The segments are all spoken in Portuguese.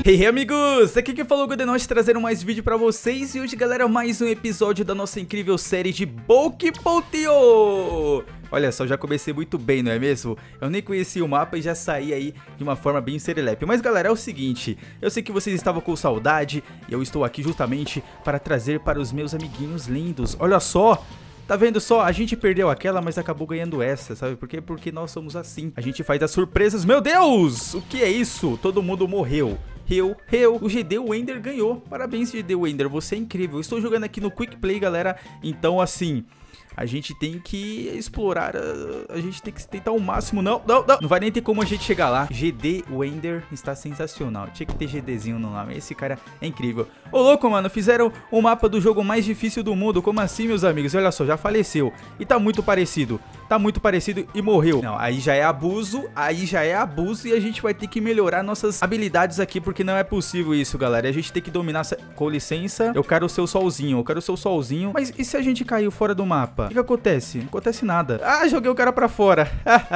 Hey amigos, aqui que falou o Godenote trazendo mais vídeo pra vocês. E hoje galera, mais um episódio da nossa incrível série de Boukipotio. Olha só, já comecei muito bem, não é mesmo? Eu nem conhecia o mapa e já saí aí de uma forma bem serelepe. Mas galera, é o seguinte, eu sei que vocês estavam com saudade e eu estou aqui justamente para trazer para os meus amiguinhos lindos. Olha só! Tá vendo só? A gente perdeu aquela, mas acabou ganhando essa, sabe por quê? Porque nós somos assim. A gente faz as surpresas. Meu Deus! O que é isso? Todo mundo morreu. O GD Wender ganhou. Parabéns, GD Wender. Você é incrível. Eu estou jogando aqui no Quick Play, galera. Então, assim, a gente tem que explorar. A gente tem que tentar o máximo. Não vai nem ter como a gente chegar lá. GD Wender está sensacional. Tinha que ter GDzinho no nome. Esse cara é incrível. Ô, louco, mano. Fizeram o mapa do jogo mais difícil do mundo. Como assim, meus amigos? Olha só, já faleceu. E tá muito parecido. Tá muito parecido e morreu. Não, aí já é abuso. Aí já é abuso. E a gente vai ter que melhorar nossas habilidades aqui. Porque não é possível isso, galera. A gente tem que dominar. Com licença. Eu quero o seu solzinho. Eu quero o seu solzinho. Mas e se a gente caiu fora do mapa? O que acontece? Não acontece nada. Ah, joguei o cara pra fora.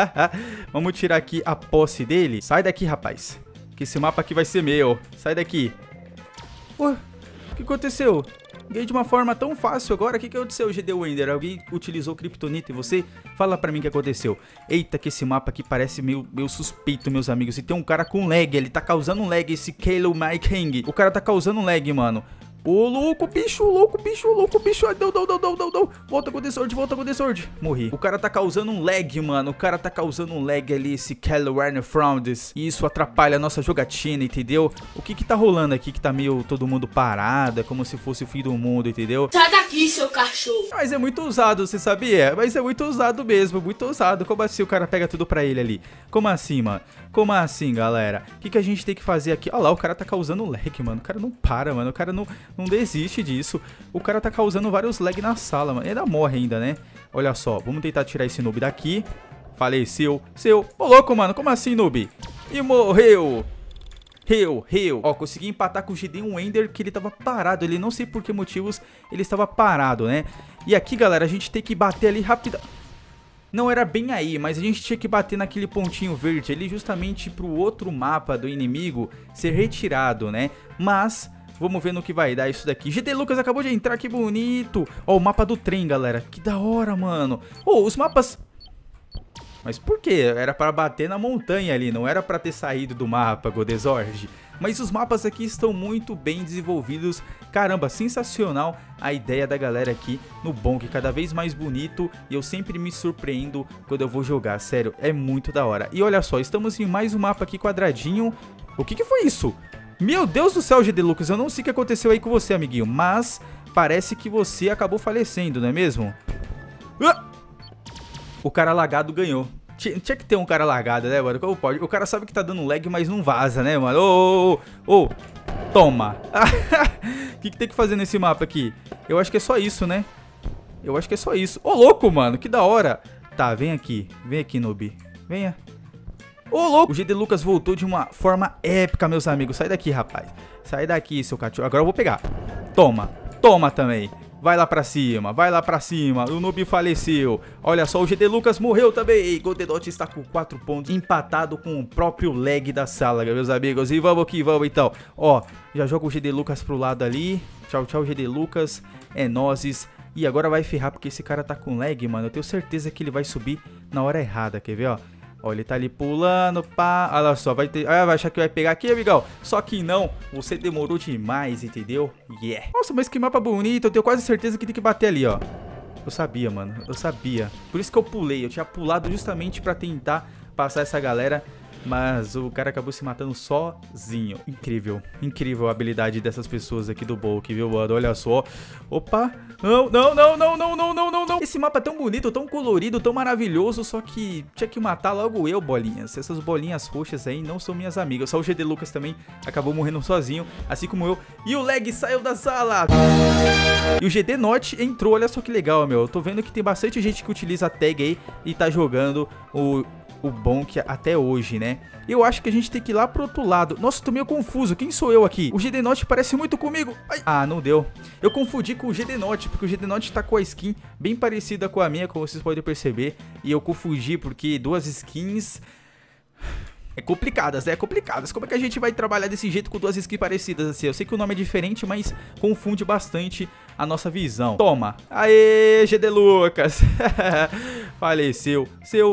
Vamos tirar aqui a posse dele. Sai daqui, rapaz. Que esse mapa aqui vai ser meu. Sai daqui. Ué, o que aconteceu? Ganhei de uma forma tão fácil agora. O que aconteceu, GD Wender? Alguém utilizou Kryptonita e você? Fala pra mim o que aconteceu. Eita, que esse mapa aqui parece meio suspeito, meus amigos. E tem um cara com lag. Ele tá causando um lag, esse Kalo My King. O cara tá causando um lag, mano. Ô, louco, bicho, louco, bicho. Ai, não. Volta com o The Sword. Morri. O cara tá causando um lag, mano. O cara tá causando um lag ali, esse Caloran Frounds. E isso atrapalha a nossa jogatina, entendeu? O que tá rolando aqui que tá meio todo mundo parado? É como se fosse o fim do mundo, entendeu? Sai daqui, seu cachorro. Mas é muito usado, você sabia? Mas é muito usado mesmo, muito usado. Como assim o cara pega tudo pra ele ali? Como assim, mano? Como assim, galera? O que a gente tem que fazer aqui? Olha lá, o cara tá causando lag, mano. O cara não para, mano. O cara não desiste disso. O cara tá causando vários lag na sala, mano. Ele ainda morre ainda, né? Olha só, vamos tentar tirar esse noob daqui. Faleceu. Ô, louco, mano. Como assim, noob? E morreu. Ó, consegui empatar com o GD Wender, que ele tava parado. Ele não sei por que motivos ele estava parado, né? E aqui, galera, a gente tem que bater ali rápido. Não era bem aí, mas a gente tinha que bater naquele pontinho verde ali justamente pro outro mapa do inimigo ser retirado, né? Mas vamos ver no que vai dar isso daqui. GD Lucas acabou de entrar, que bonito. Ó, o mapa do trem, galera. Que da hora, mano. Ô, os mapas... Mas por quê? Era pra bater na montanha ali, não era pra ter saído do mapa, Godezord. Mas os mapas aqui estão muito bem desenvolvidos. Caramba, sensacional a ideia da galera aqui no Bonk, cada vez mais bonito. E eu sempre me surpreendo quando eu vou jogar, sério, é muito da hora. E olha só, estamos em mais um mapa aqui quadradinho. O que foi isso? Meu Deus do céu, GD Lucas, eu não sei o que aconteceu aí com você, amiguinho. Mas parece que você acabou falecendo, não é mesmo? O cara lagado ganhou. Tinha que ter um cara lagado, né, mano? Como pode? O cara sabe que tá dando lag, mas não vaza, né, mano? Ô, toma. O que tem que fazer nesse mapa aqui? Eu acho que é só isso, né? Eu acho que é só isso. Ô, louco, mano, que da hora. Tá, vem aqui, noob. Venha. Ô, louco. O GD Lucas voltou de uma forma épica, meus amigos. Sai daqui, rapaz. Sai daqui, seu cachorro. Agora eu vou pegar. Toma também. Vai lá pra cima. O noob faleceu. Olha só, o GD Lucas morreu também. Godenote está com 4 pontos, empatado com o próprio lag da sala, meus amigos. E vamos que vamos, então. Ó, já joga o GD Lucas pro lado ali. Tchau, GD Lucas. É nozes. E agora vai ferrar, porque esse cara tá com lag, mano. Eu tenho certeza que ele vai subir na hora errada, quer ver, ó? Ó, ele tá ali pulando, pá. Olha só, vai achar que vai pegar aqui, amigão. Só que não, você demorou demais, entendeu? Yeah. Nossa, mas que mapa bonito. Eu tenho quase certeza que tem que bater ali, ó. Eu sabia, mano, eu sabia. Por isso que eu pulei, eu tinha pulado justamente pra tentar passar essa galera. Mas o cara acabou se matando sozinho. Incrível a habilidade dessas pessoas aqui do Bouk, viu, mano? Olha só. Opa. Não. Esse mapa é tão bonito, tão colorido, tão maravilhoso. Só que tinha que matar logo eu, bolinhas. Essas bolinhas roxas aí não são minhas amigas. Só o GD Lucas também acabou morrendo sozinho, assim como eu. E o lag saiu da sala. E o GD Note entrou, olha só que legal, meu. Eu tô vendo que tem bastante gente que utiliza a tag aí e tá jogando o Bonk até hoje, né? Eu acho que a gente tem que ir lá pro outro lado. Nossa, tô meio confuso. Quem sou eu aqui? O GD Note parece muito comigo. Ai. Ah, não deu. Eu confundi com o GD Note, porque o GD Note tá com a skin bem parecida com a minha, como vocês podem perceber. E eu confundi porque duas skins... complicadas, né? Complicadas. Como é que a gente vai trabalhar desse jeito com duas skins parecidas assim? Eu sei que o nome é diferente, mas confunde bastante a nossa visão. Toma. Aê, GD Lucas. Faleceu. Seu.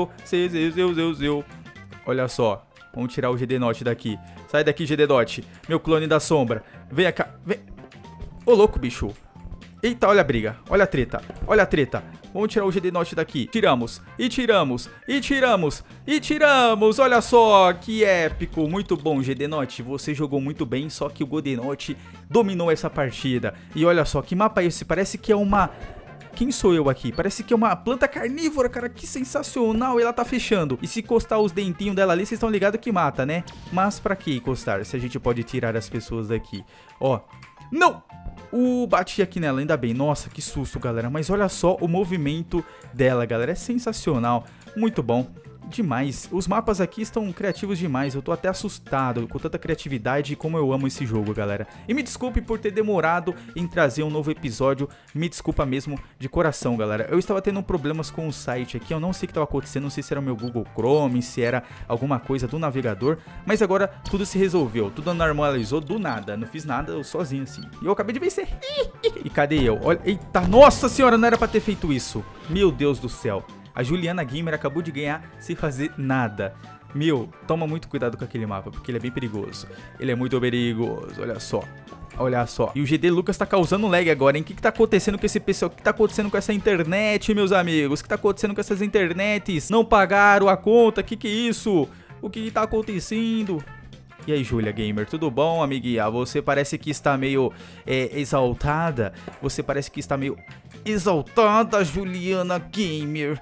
Olha só. Vamos tirar o GD Note daqui. Sai daqui, GD Dot. Meu clone da sombra. Vem cá. Vem. Ô, louco, bicho. Eita, olha a briga. Olha a treta. Olha a treta. Vamos tirar o GD Note daqui. Tiramos. E tiramos. E tiramos. E tiramos. Olha só. Que épico. Muito bom, GD Note. Você jogou muito bem, só que o GD Note dominou essa partida. E olha só, que mapa é esse? Parece que é uma... Quem sou eu aqui? Parece que é uma planta carnívora, cara. Que sensacional. E ela tá fechando. E se encostar os dentinhos dela ali, vocês estão ligados que mata, né? Mas pra que encostar? Se a gente pode tirar as pessoas daqui. Ó. Não! Bati aqui nela, ainda bem. Nossa, que susto, galera. Mas olha só o movimento dela, galera. É sensacional. Muito bom. Demais. Os mapas aqui estão criativos demais. Eu tô até assustado com tanta criatividade e como eu amo esse jogo, galera. E me desculpe por ter demorado em trazer um novo episódio. Me desculpa mesmo de coração, galera. Eu estava tendo problemas com o site aqui. Eu não sei o que estava acontecendo. Não sei se era o meu Google Chrome, se era alguma coisa do navegador. Mas agora tudo se resolveu. Tudo normalizou do nada. Não fiz nada, eu sozinho assim. E eu acabei de vencer. E cadê eu? Olha, eita, nossa senhora, não era pra ter feito isso. Meu Deus do céu. A Juliana Gamer acabou de ganhar sem fazer nada. Meu, toma muito cuidado com aquele mapa, porque ele é bem perigoso. Ele é muito perigoso, olha só. Olha só. E o GD Lucas tá causando lag agora, hein? O que tá acontecendo com esse pessoal? O que tá acontecendo com essa internet, meus amigos? O que tá acontecendo com essas internets? Não pagaram a conta? Que é isso? O que tá acontecendo? E aí, Julia Gamer, tudo bom, amiguinha? Você parece que está meio exaltada. Você parece que está meio exaltada, Juliana Gamer.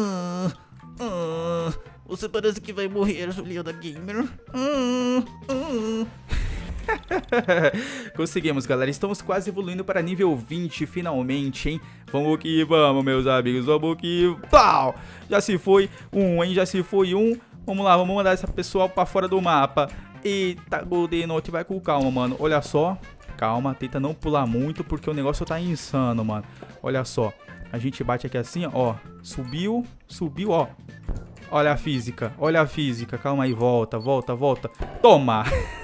Você parece que vai morrer, Juliana Gamer. Conseguimos, galera. Estamos quase evoluindo para nível 20, finalmente, hein? Vamos que vamos, meus amigos. Vamos que... Pau! Já se foi um, hein? Já se foi um. Vamos lá, vamos mandar essa pessoal pra fora do mapa. Eita, GD Note, vai com calma, mano. Olha só. Calma, tenta não pular muito, porque o negócio tá insano, mano. Olha só. A gente bate aqui assim, ó. Subiu, subiu, ó. Olha a física, olha a física. Calma aí, volta, volta, volta. Toma!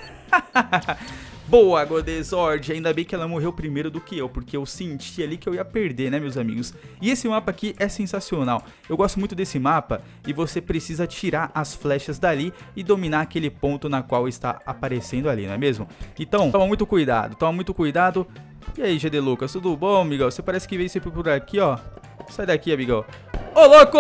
Boa, Godezord. Ainda bem que ela morreu primeiro do que eu, porque eu senti ali que eu ia perder, né, meus amigos? E esse mapa aqui é sensacional. Eu gosto muito desse mapa e você precisa tirar as flechas dali e dominar aquele ponto na qual está aparecendo ali, não é mesmo? Então, toma muito cuidado, toma muito cuidado. E aí, GD Lucas, tudo bom, amigão? Você parece que veio sempre por aqui, ó. Sai daqui, amigão. Ô, louco!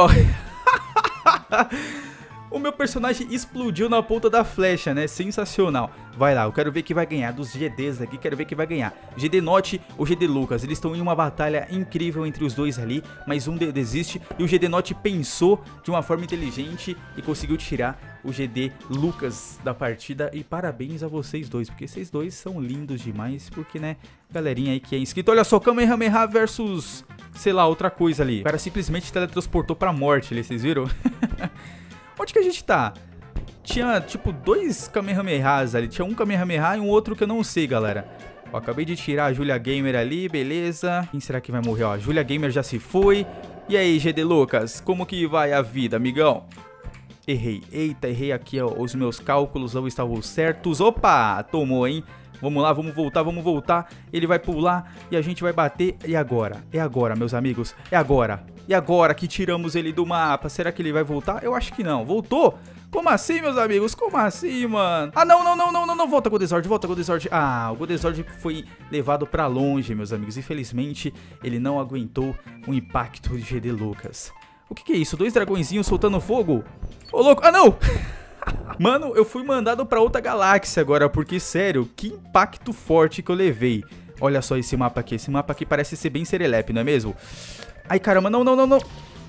O meu personagem explodiu na ponta da flecha, né? Sensacional. Vai lá, eu quero ver quem vai ganhar. Dos GDs aqui, quero ver quem vai ganhar. GD Note ou GD Lucas. Eles estão em uma batalha incrível entre os dois ali, mas um desiste. E o GD Note pensou de uma forma inteligente e conseguiu tirar o GD Lucas da partida. E parabéns a vocês dois, porque vocês dois são lindos demais. Porque, né, galerinha aí que é inscrito. Olha só, Kamehameha versus, sei lá, outra coisa ali. O cara simplesmente teletransportou pra morte ali, vocês viram? Onde que a gente tá? Tinha, tipo, dois Kamehamehas ali. Tinha um Kamehameha e um outro que eu não sei, galera. Ó, acabei de tirar a Julia Gamer ali, beleza. Quem será que vai morrer? Ó, a Julia Gamer já se foi. E aí, GD Lucas, como que vai a vida, amigão? Errei. Eita, errei aqui, ó. Os meus cálculos não estavam certos. Opa, tomou, hein? Vamos lá, vamos voltar, vamos voltar. Ele vai pular e a gente vai bater. E agora? É agora, meus amigos. É agora. E agora que tiramos ele do mapa? Será que ele vai voltar? Eu acho que não. Voltou? Como assim, meus amigos? Como assim, mano? Ah, não, não, não, não, não, não. Volta, Godezord, volta, Godezord. Ah, o Godezord foi levado pra longe, meus amigos. Infelizmente, ele não aguentou o impacto de GD Lucas. O que é isso? Dois dragõezinhos soltando fogo? Ô, louco. Ah, não! Mano, eu fui mandado pra outra galáxia agora, porque, sério, que impacto forte que eu levei. Olha só esse mapa aqui. Esse mapa aqui parece ser bem serelepe, não é mesmo? Ai, caramba, não, não, não, não.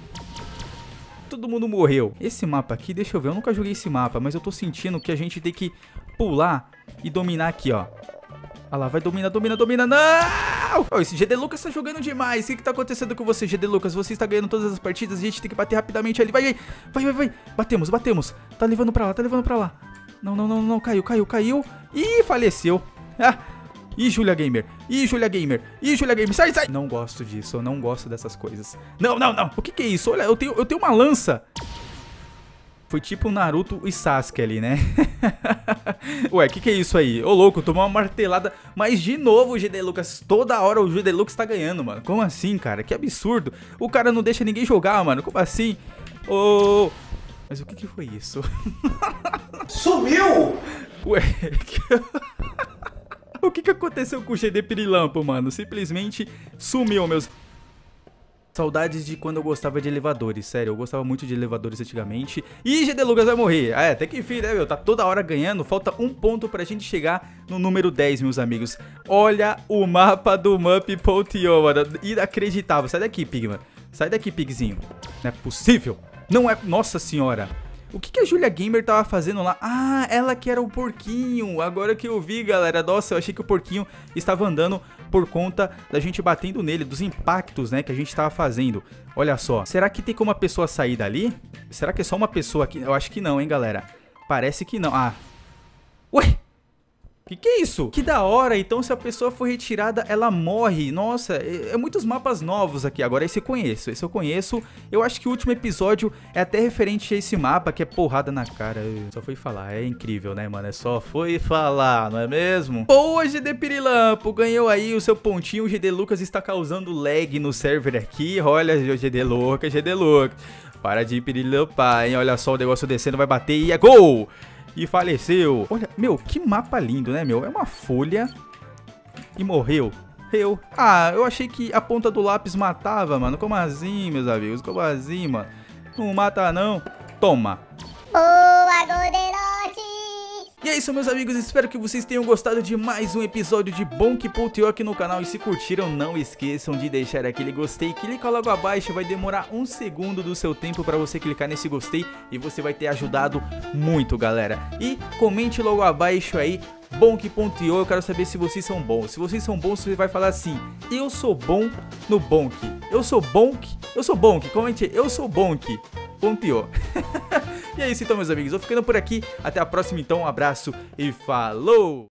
Todo mundo morreu. Esse mapa aqui, deixa eu ver, eu nunca joguei esse mapa, mas eu tô sentindo que a gente tem que pular e dominar aqui, ó. Olha lá, vai, domina, domina, domina. Não! Oh, esse GD Lucas tá jogando demais. O que tá acontecendo com você, GD Lucas? Você está ganhando todas as partidas, a gente tem que bater rapidamente ali. Vai, vai, vai, vai, vai. Batemos, batemos. Tá levando pra lá, tá levando pra lá. Não, não, não, não, caiu, caiu, caiu. Ih, faleceu. Ah. Ih, Julia Gamer. Ih, Julia Gamer. Ih, Julia Gamer. Sai, sai. Não gosto disso, eu não gosto dessas coisas. Não, não, não. O que é isso? Olha, eu tenho uma lança. Foi tipo Naruto e Sasuke ali, né? Ué, que é isso aí? Ô, louco, tomou uma martelada. Mas de novo o GD Lucas. Toda hora o GD Lucas tá ganhando, mano. Como assim, cara? Que absurdo. O cara não deixa ninguém jogar, mano. Como assim? Ô... Mas o que foi isso? Sumiu! Ué... O que aconteceu com o GD Pirilampo, mano? Simplesmente sumiu, meus... Saudades de quando eu gostava de elevadores, sério, eu gostava muito de elevadores antigamente. Ih, GD Lucas vai morrer. Ah, até que enfim, né, meu? Tá toda hora ganhando, falta um ponto pra gente chegar no número 10, meus amigos. Olha o mapa do Mup.io, mano, inacreditável. Sai daqui, Pigman, sai daqui, Pigzinho. Não é possível, não é... Nossa senhora. O que a Julia Gamer tava fazendo lá? Ah, ela que era o porquinho. Agora que eu vi, galera. Nossa, eu achei que o porquinho estava andando por conta da gente batendo nele, dos impactos, né, que a gente tava fazendo. Olha só. Será que tem como a pessoa sair dali? Será que é só uma pessoa aqui? Eu acho que não, hein, galera. Parece que não. Ah. Ué? Que é isso? Que da hora, então se a pessoa for retirada, ela morre. Nossa, é muitos mapas novos aqui. Agora esse eu conheço. Eu acho que o último episódio é até referente a esse mapa, que é porrada na cara. Só foi falar, é incrível, né, mano? É só foi falar, não é mesmo? Boa, GD Pirilampo, ganhou aí o seu pontinho. O GD Lucas está causando lag no server aqui. Olha, GD Lucas, GD Lucas. Para de pirilampar, hein? Olha só o negócio descendo, vai bater e é gol! E faleceu. Olha, meu, que mapa lindo, né, meu? É uma folha e morreu. Ah, eu achei que a ponta do lápis matava, mano. Como assim, meus amigos? Como assim, mano? Não mata, não. Toma. Boa, Golderote! E é isso, meus amigos, espero que vocês tenham gostado de mais um episódio de Bonk.io aqui no canal. E se curtiram, não esqueçam de deixar aquele gostei. Clica logo abaixo, vai demorar um segundo do seu tempo para você clicar nesse gostei. E você vai ter ajudado muito, galera. E comente logo abaixo aí, Bonk.io, eu quero saber se vocês são bons. Se vocês são bons, você vai falar assim: eu sou bom no Bonk. Eu sou Bonk. Eu sou Bonk. Comente, eu sou Bonk.io. E é isso então, meus amigos, eu vou ficando por aqui. Até a próxima então, um abraço e falou!